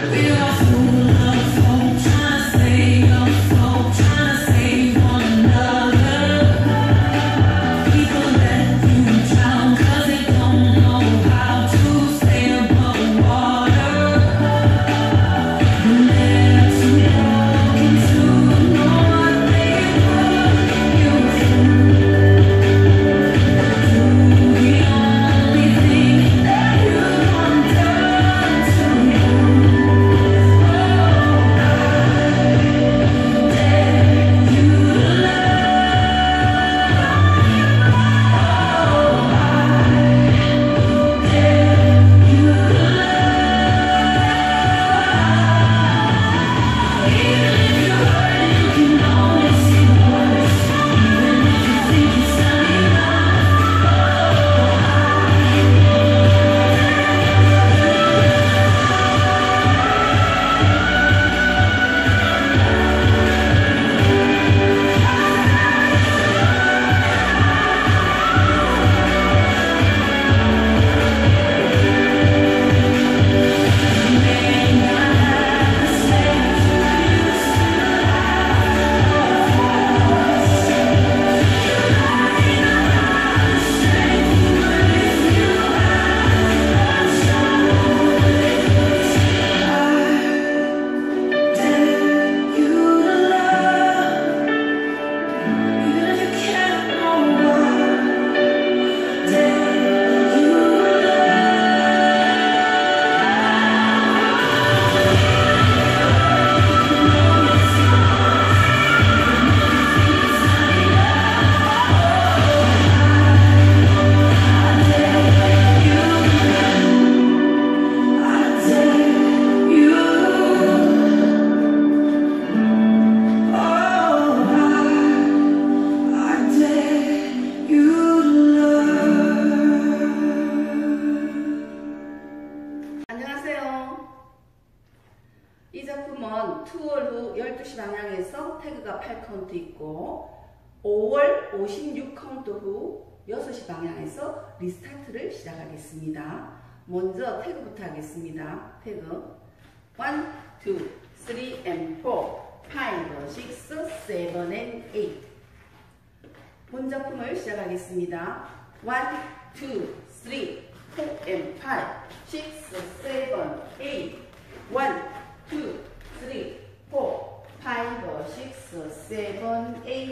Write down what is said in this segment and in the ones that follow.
이 작품은 2월 후 12시 방향에서 태그가 8카운트 있고 5월 56카운트 후 6시 방향에서 리스타트를 시작하겠습니다. 먼저 태그부터 하겠습니다. 태그 1, 2, 3 and 4, 5, 6, 7 and 8 본 작품을 시작하겠습니다. 1, 2, 3, 4 and 5, 6, 7, 8 1, 2, 3, 4, 5, 6, 7, 8 1,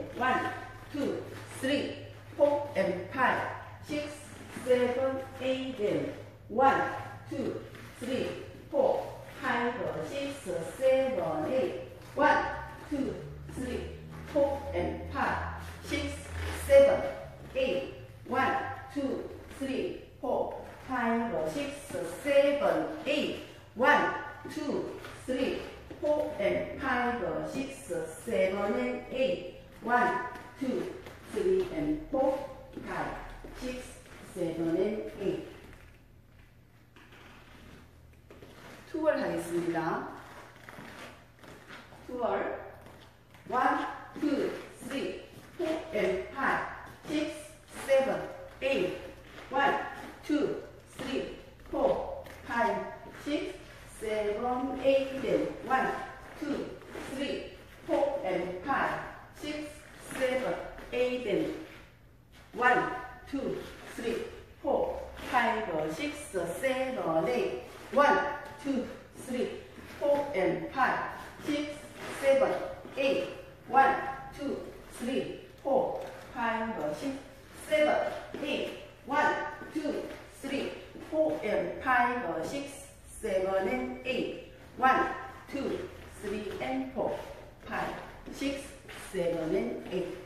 2, 3, 4 and 5, 6, 7, 8 1, 2, 3, 4, 5, 6, 7, 8 1, 2, 3, 4 and 5, 6, 7, 8 1, 2, 3, 4, 5, 6, 7, 8 1, 2, 3, 4 and 5, 6, 7 and 8 1, 2, 3 and 4, 5, 6, 7 and 8 2월 하겠습니다. 2월 1, 2, 3, 4 and 5, 6, 7, 8 1, 2, 3, 4, 5, 6, 7, 8 and 1, 2, 3, 4 and 5, 6, 7, 8 and 1, 2, 3, 4, 5, 6, 7, 8 1, 2, 3, 4 and 5, 6, 7, 8 1, 2, 3, 4, 5, 6, 7, 8 1, 2, 3, 4 and 5, 6, 7 and 8 1, 2, 3 and 4, 5, 6, 7 and 8